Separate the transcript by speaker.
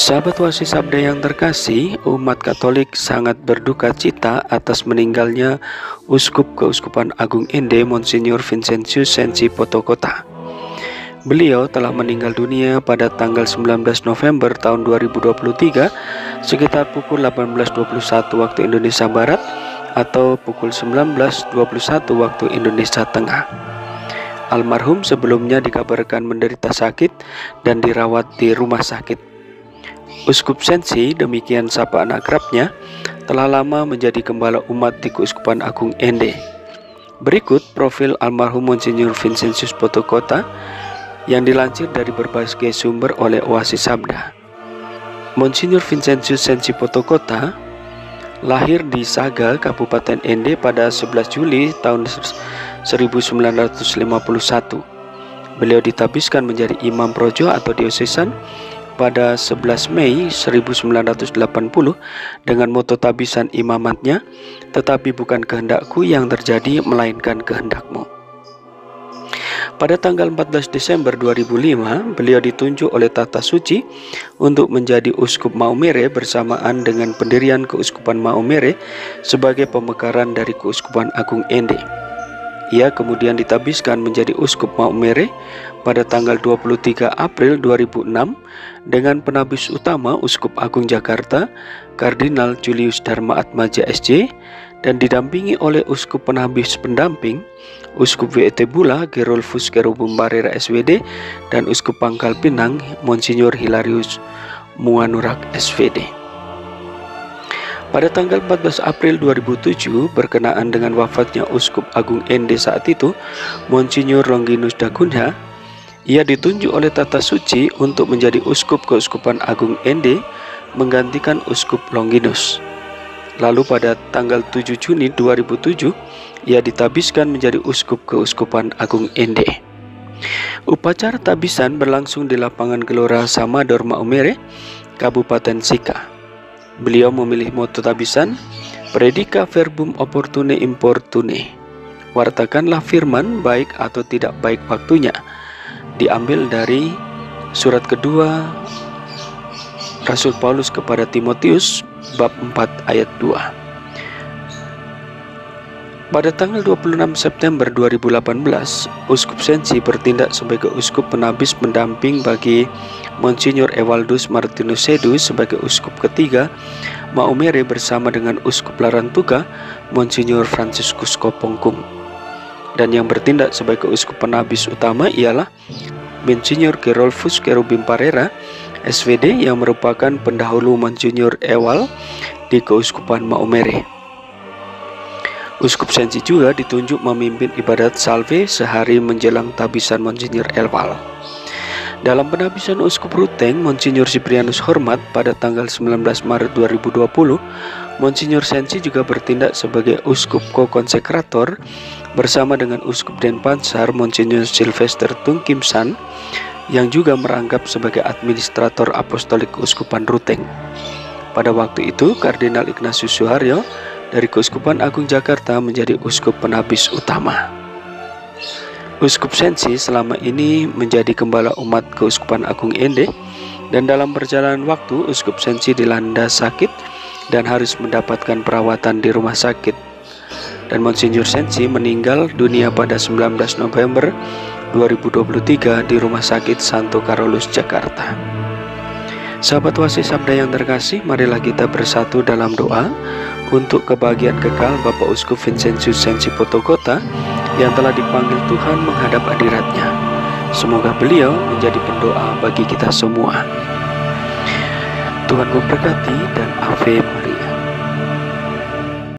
Speaker 1: Sahabat Wasi Sabda yang terkasih, umat Katolik sangat berduka cita atas meninggalnya Uskup Keuskupan Agung Ende Monsinyur Vincentius Sensi Potokota. Beliau telah meninggal dunia pada tanggal 19 November tahun 2023 sekitar pukul 18.21 waktu Indonesia Barat atau pukul 19.21 waktu Indonesia Tengah. Almarhum sebelumnya dikabarkan menderita sakit dan dirawat di rumah sakit. Uskup Sensi, demikian sapaan akrabnya, telah lama menjadi gembala umat di Keuskupan Agung Ende. Berikut profil almarhum Monsinyur Vincentius Potokota yang dilansir dari berbagai sumber oleh Oasis Sabda. Monsinyur Vincentius Sensi Potokota lahir di Saga, Kabupaten Ende pada 11 Juli tahun 1951. Beliau ditabiskan menjadi imam projo atau diosesan pada 11 Mei 1980 dengan moto tabisan imamatnya, tetapi bukan kehendakku yang terjadi melainkan kehendakmu. Pada tanggal 14 Desember 2005, beliau ditunjuk oleh Tata Suci untuk menjadi Uskup Maumere bersamaan dengan pendirian Keuskupan Maumere sebagai pemekaran dari Keuskupan Agung Ende. Ia kemudian ditabiskan menjadi Uskup Maumere pada tanggal 23 April 2006 dengan penabis utama Uskup Agung Jakarta, Kardinal Julius Dharma Atmaja SJ, dan didampingi oleh Uskup Penabis Pendamping, Uskup W.E.T. Bula, Gerolfus Kerubum Barera SWD, dan Uskup Pangkal Pinang, Monsinyur Hilarius Muanurak SVD. Pada tanggal 14 April 2007, berkenaan dengan wafatnya Uskup Agung Ende saat itu, Monsinyur Longinus Dagunha, ia ditunjuk oleh Tata Suci untuk menjadi Uskup Keuskupan Agung Ende menggantikan Uskup Longinus. Lalu pada tanggal 7 Juni 2007, ia ditabiskan menjadi Uskup Keuskupan Agung Ende. Upacara tabisan berlangsung di lapangan Gelora Samador Maumere, Kabupaten Sika. Beliau memilih moto tabisan, Predica verbum opportune importune. Wartakanlah firman baik atau tidak baik waktunya. Diambil dari surat kedua Rasul Paulus kepada Timotius bab 4 ayat 2. Pada tanggal 26 September 2018, Uskup Sensi bertindak sebagai Uskup Penabis Pendamping bagi Monsinyur Ewaldus Martinus Sedus sebagai Uskup ketiga Maumere bersama dengan Uskup Larantuka, Monsinyur Franciscus Kopongkum. Dan yang bertindak sebagai Uskup Penabis utama ialah Monsinyur Gerolfus Kerubim Parera SVD yang merupakan pendahulu Monsinyur Ewal di Keuskupan Maumere. Uskup Sensi juga ditunjuk memimpin ibadat salve sehari menjelang tabisan Monsinyur Ewal. Dalam penabisan Uskup Ruteng Monsinyur Siprianus Hormat pada tanggal 19 Maret 2020, Monsinyur Sensi juga bertindak sebagai Uskup Ko-Konsekrator bersama dengan Uskup Denpasar Monsinyur Sylvester Tungkimsan yang juga merangkap sebagai administrator apostolik Keuskupan Ruteng. Pada waktu itu, Kardinal Ignatius Suharyo dari Keuskupan Agung Jakarta menjadi Uskup Penabis utama. Uskup Sensi selama ini menjadi gembala umat Keuskupan Agung Ende, dan dalam perjalanan waktu Uskup Sensi dilanda sakit dan harus mendapatkan perawatan di rumah sakit. Dan Monsinyur Sensi meninggal dunia pada 19 November 2023 di Rumah Sakit Santo Carolus, Jakarta. Sahabat Wasi Sabda yang terkasih, marilah kita bersatu dalam doa untuk kebahagiaan kekal Bapak Uskup Vincentius Sensi Potokota yang telah dipanggil Tuhan menghadap hadiratnya. Semoga beliau menjadi pendoa bagi kita semua. Tuhan memberkati dan Ave Maria.